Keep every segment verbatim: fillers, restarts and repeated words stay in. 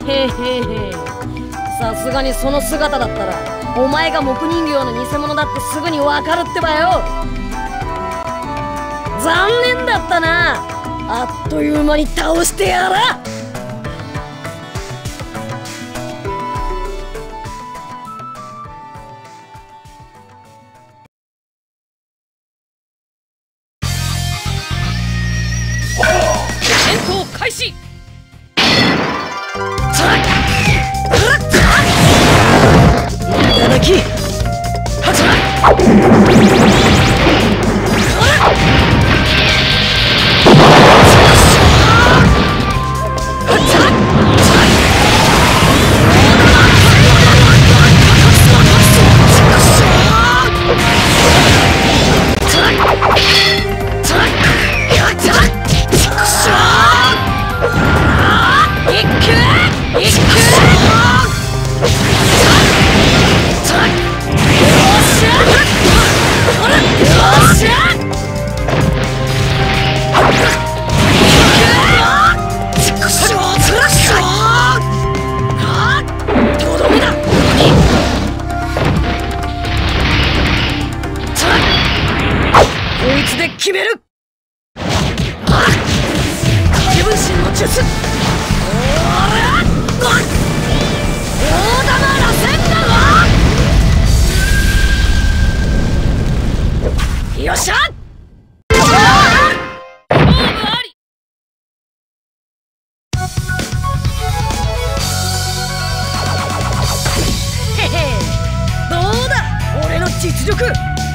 へへへ。さすがにその姿だったらお前が木人形の偽物だってすぐにわかるってばよ。残念だったな。あっという間に倒してやら。戦闘開始。いただき。決める。影分身の術。大玉螺旋だぞ。よっしゃ。へへ、どうだ俺の実力。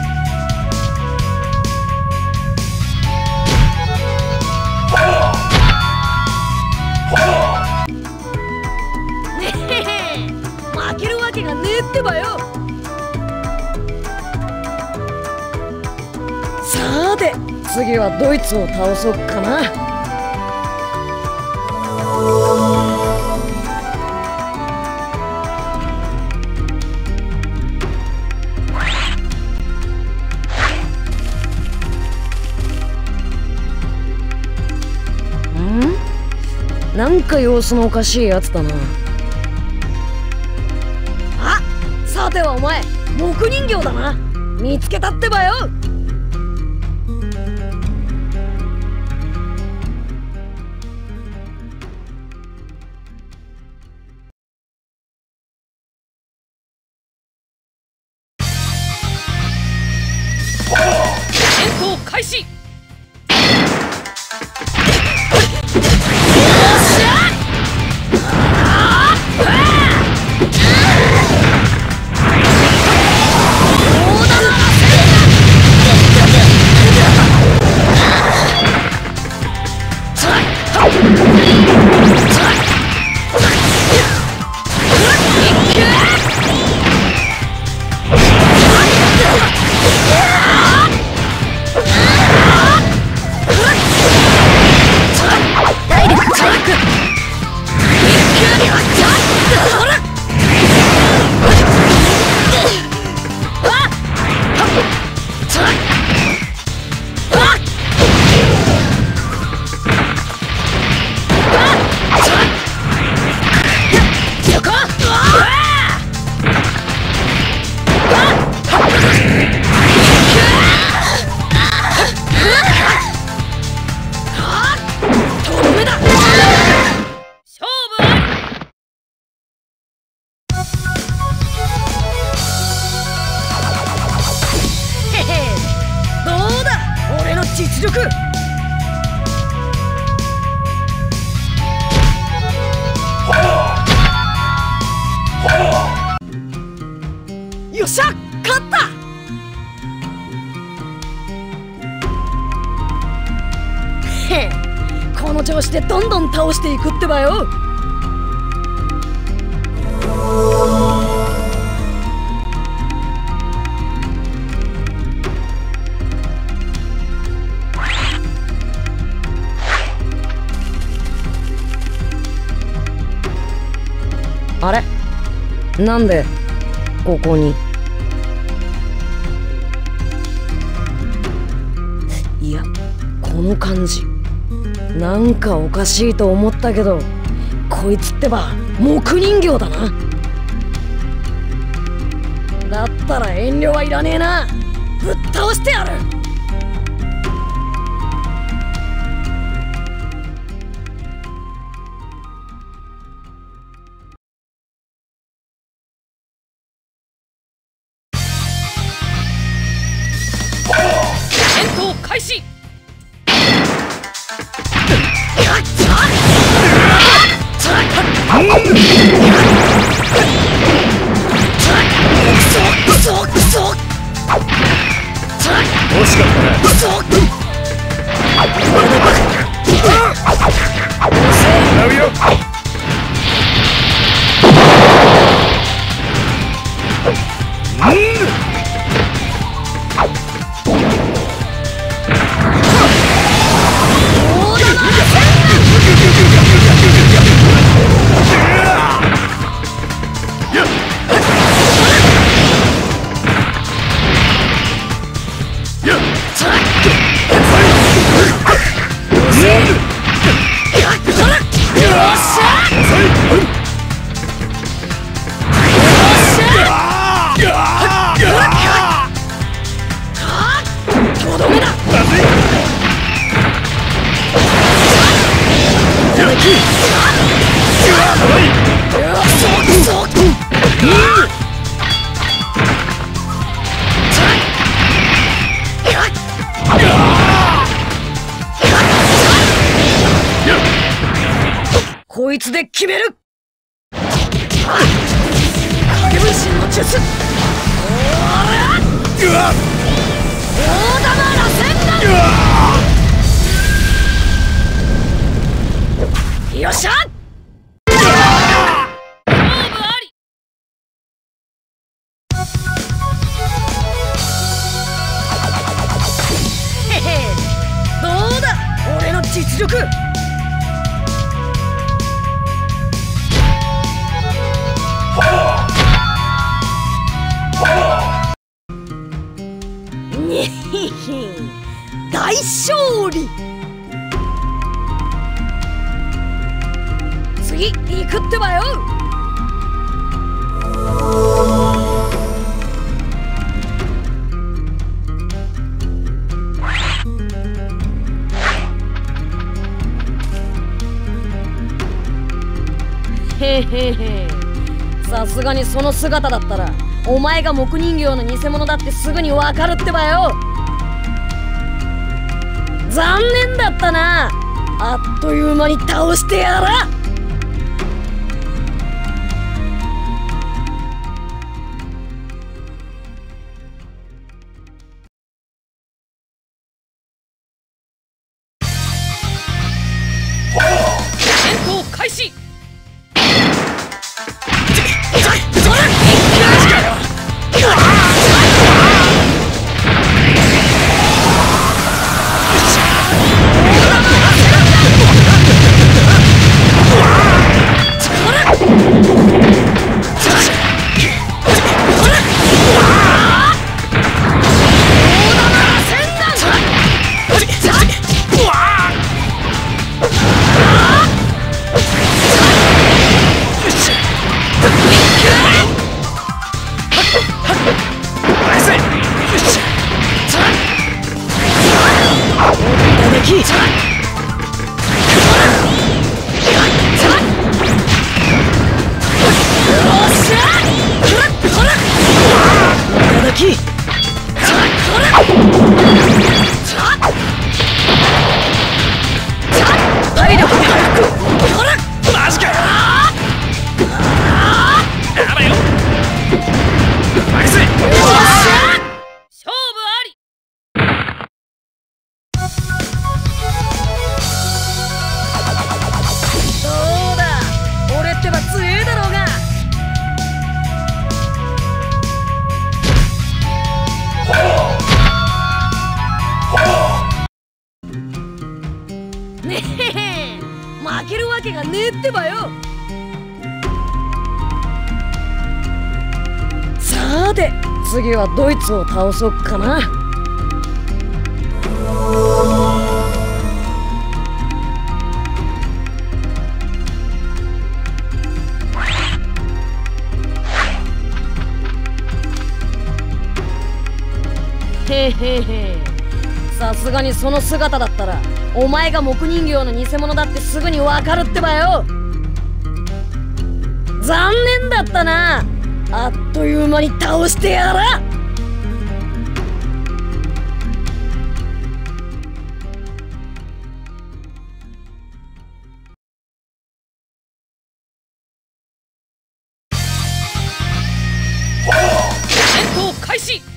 負けるわけがねえってばよ。さて次はドイツを倒そうかな。ん？なんか様子のおかしいやつだな。あ、さてはお前木人形だな。見つけたってばよ。戦闘開始。実力。よっしゃ、勝った。へえ、この調子でどんどん倒していくってばよ。あれ、なんでここに？いや、この感じなんかおかしいと思ったけど、 こいつってば木人形だな。だったら遠慮はいらねえな。ぶっ倒してやる。 戦闘開始。 惜しかったな。狙うよ。 こいつで決める。影分身の術。大玉螺旋弾。よっしゃ。へへ、どうだ俺の実力。にひひ大勝利。次行くってばよ。へへへ、さすがにその姿だったらお前が木人形の偽物だってすぐにわかるってばよ。残念だったな。あっという間に倒してやら。 戦闘開始。負けるわけがねえってばよ。さて次はドイツを倒そっかな。 へへへ、さすがにその姿だったらお前が木人形の偽物だってすぐにわかるってばよ。残念だったな。あっという間に倒してやら。 戦闘開始。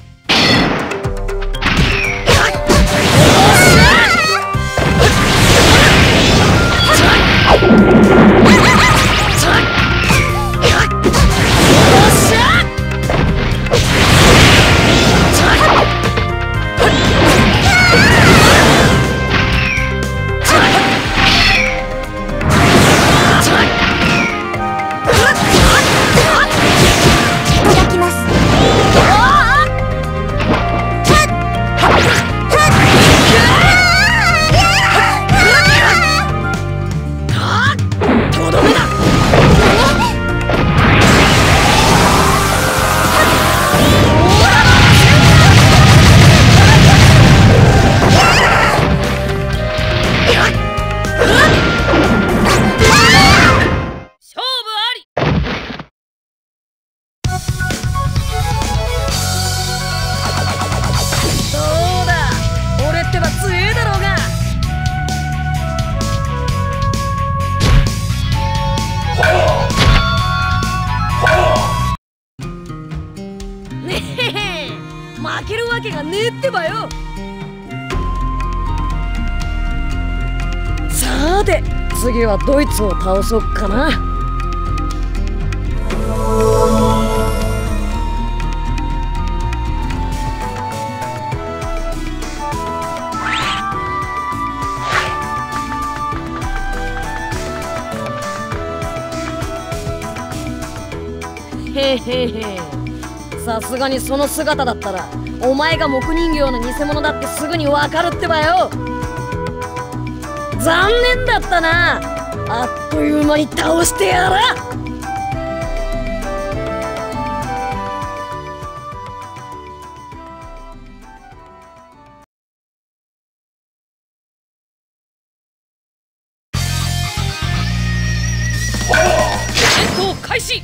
負けるわけがねえってばよ。さて次はドイツを倒そっかな。へへへ、さすがにその姿だったらお前が木人形の偽物だってすぐにわかるってばよ。残念だったな。あっという間に倒してやら。 戦闘開始。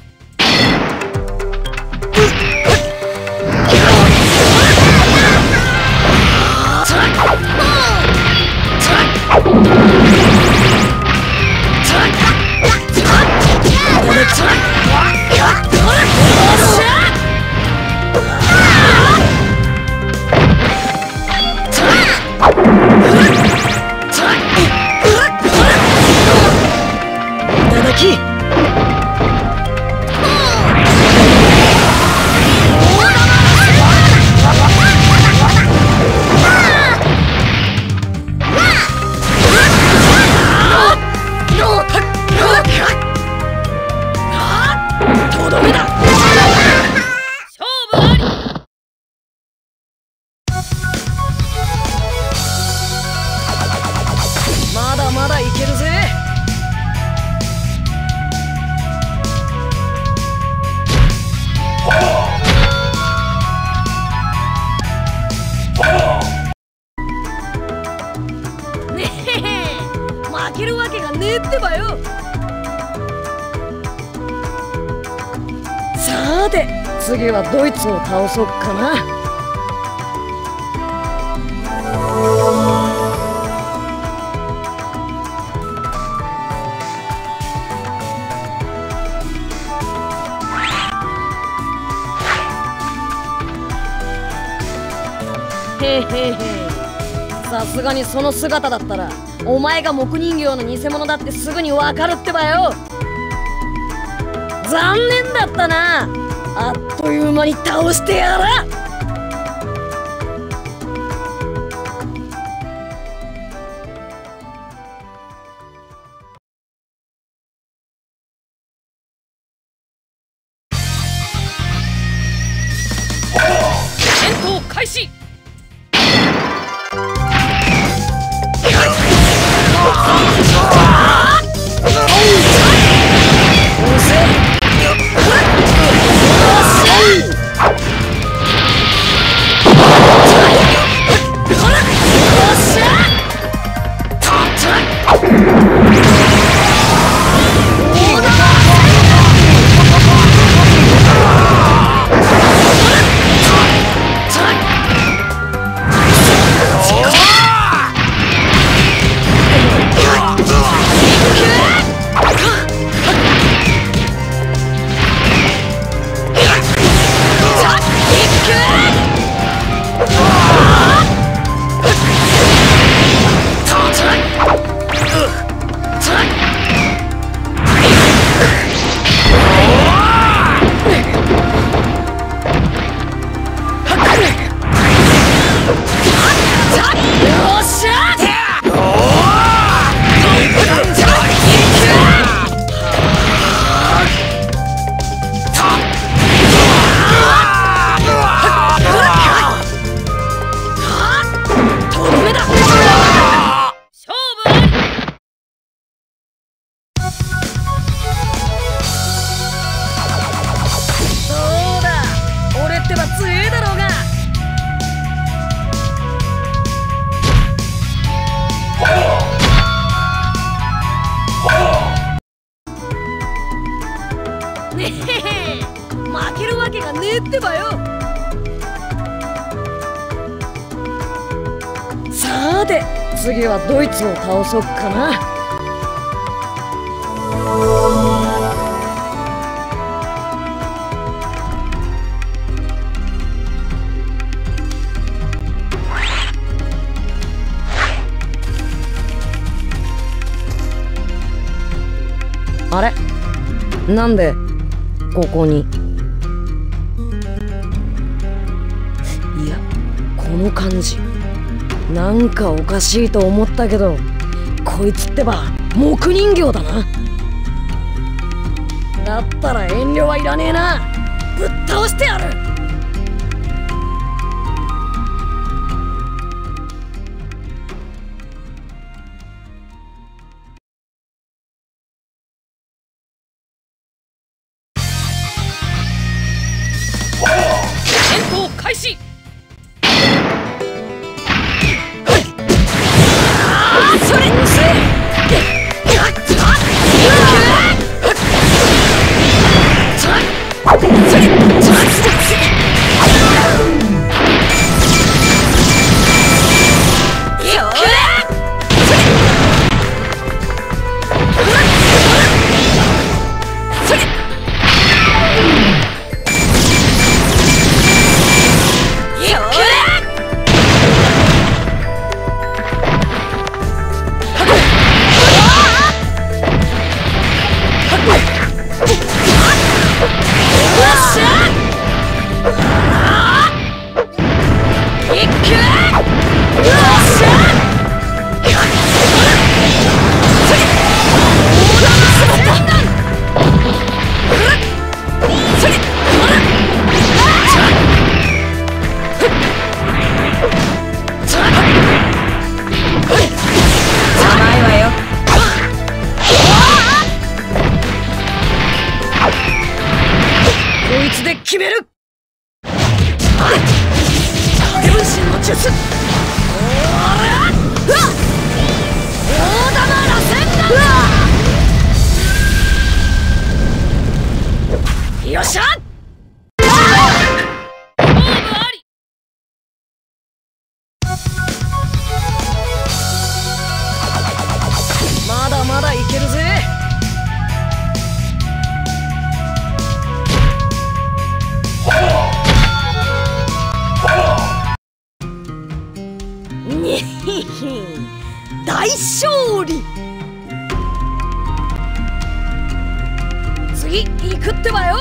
まだまだいけるぜ。ねえ、負けるわけがねえってばよ。さて次はドイツを倒そっかな。へへへ、さすがにその姿だったらお前が木人形の偽物だってすぐにわかるってばよ。残念だったな。あっという間に倒してやら。 戦闘開始。 こねえ、負けるわけがねえってばよ。 さて次はドイツを倒そっかな。あれなんでここに。いやこの感じなんかおかしいと思ったけど、こいつってば木人形だな。だったら遠慮はいらねえな。ぶっ倒してやる。 戦闘開始。それ決める。分身の術。大玉螺旋弾。よっしゃ。まだまだいけるぜ。にひひ大勝利。次行くってばよ。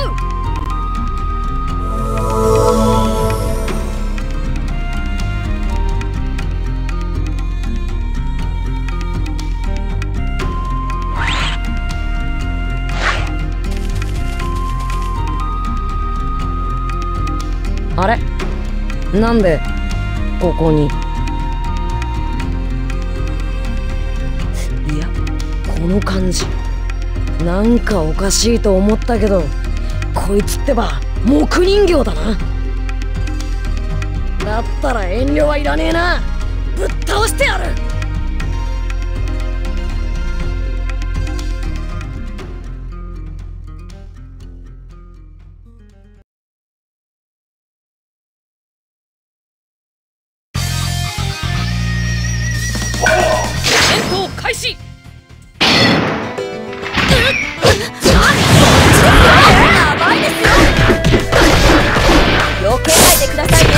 あれなんでここに。いやこの感じなんかおかしいと思ったけど、こいつってば木人形だな。だったら遠慮はいらねえな。ぶっ倒してやる。 戦闘開始。やばいですよ。避けないでくださいね。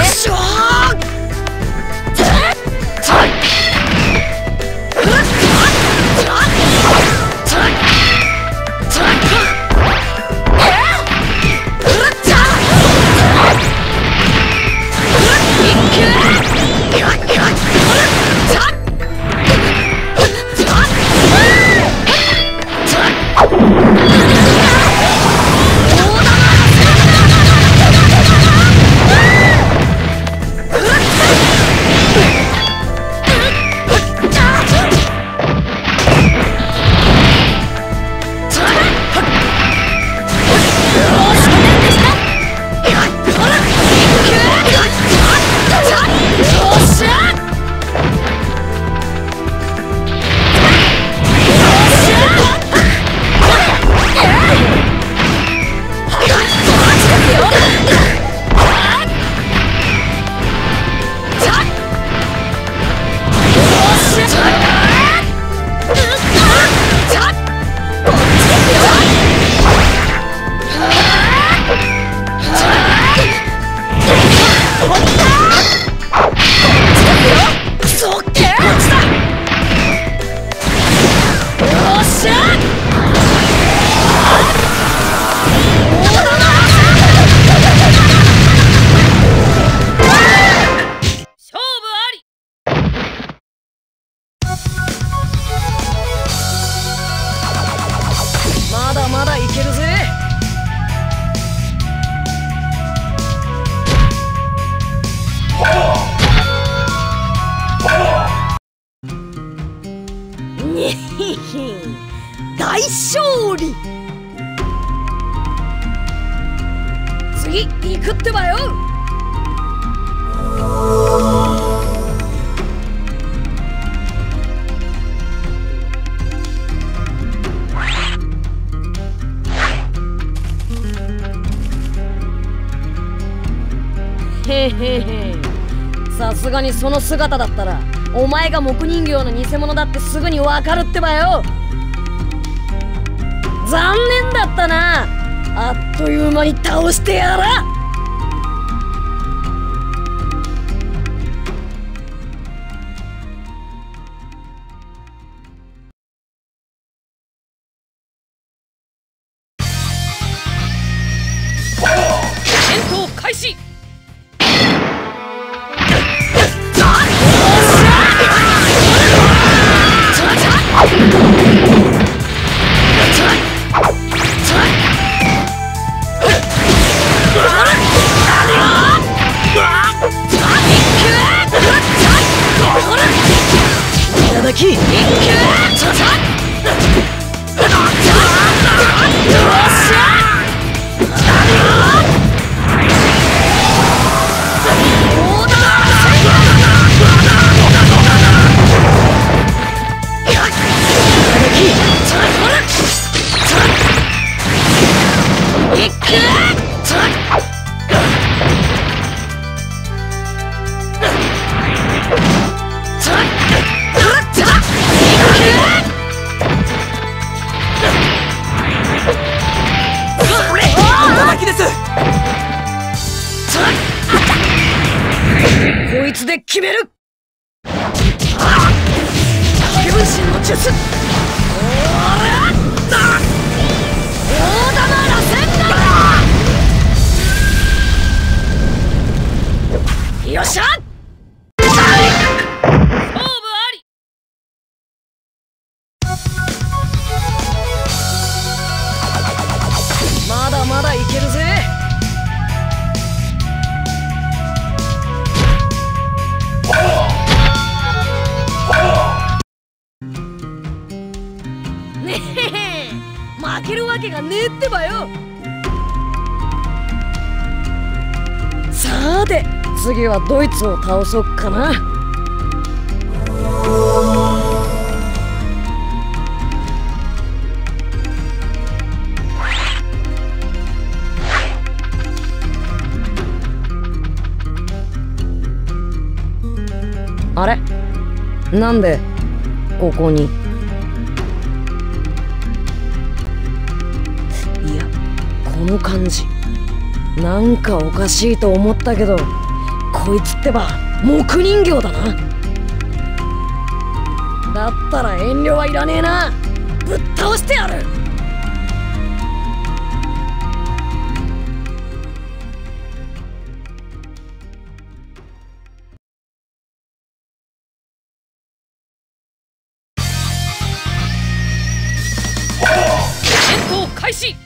うわっ勝利。次行くってばよ。へへへ、さすがにその姿だったらお前が木人形の偽物だってすぐにわかるってばよ。残念だったな。あっという間に倒してやら。戦闘開始。いただき。こいつで決める。影分身の術。大玉螺旋丸。よっしゃ。勝負あり。まだまだいけるぜ。ねえ、負けるわけがねえってばよ。さて次はドイツを倒そっかな。あれ、なんでここに。いや、この感じなんかおかしいと思ったけど、こいつってば木人形だな。だったら遠慮はいらねえな。ぶっ倒してやる。戦闘開始。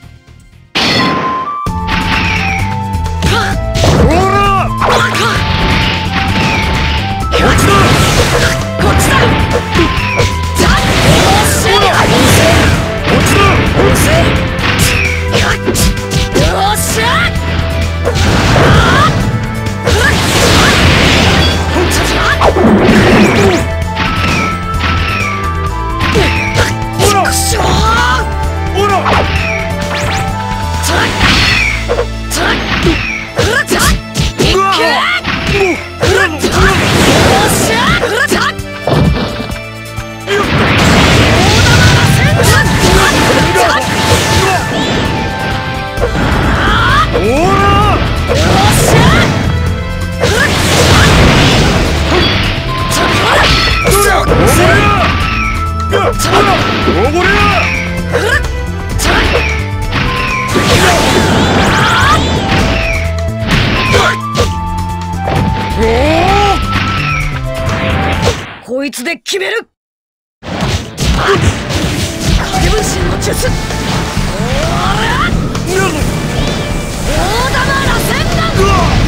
こいつで決める。影分身の術。大玉螺旋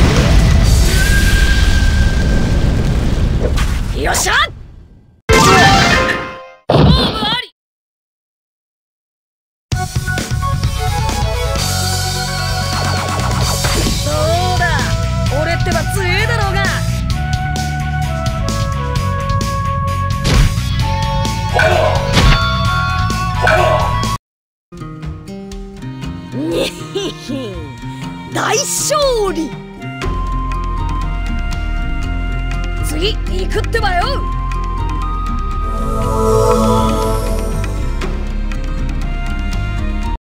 丸。よっしゃ。 ひ大勝利。次行くってばよ。